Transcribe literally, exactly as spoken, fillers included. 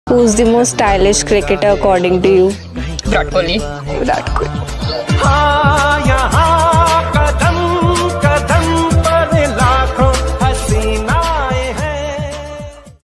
Who is the most stylish cricketer according to you? Virat Kohli. Virat Kohli.